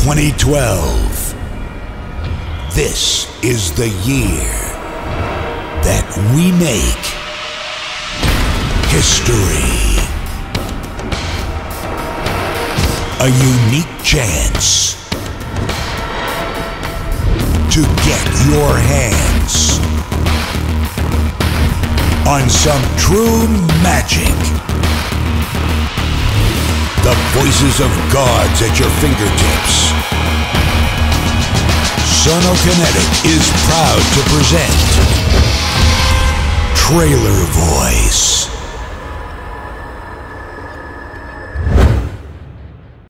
2012. This is the year that we make history. A unique chance to get your hands on some true magic. The voices of gods at your fingertips. Sonokinetic is proud to present Trailer Voice.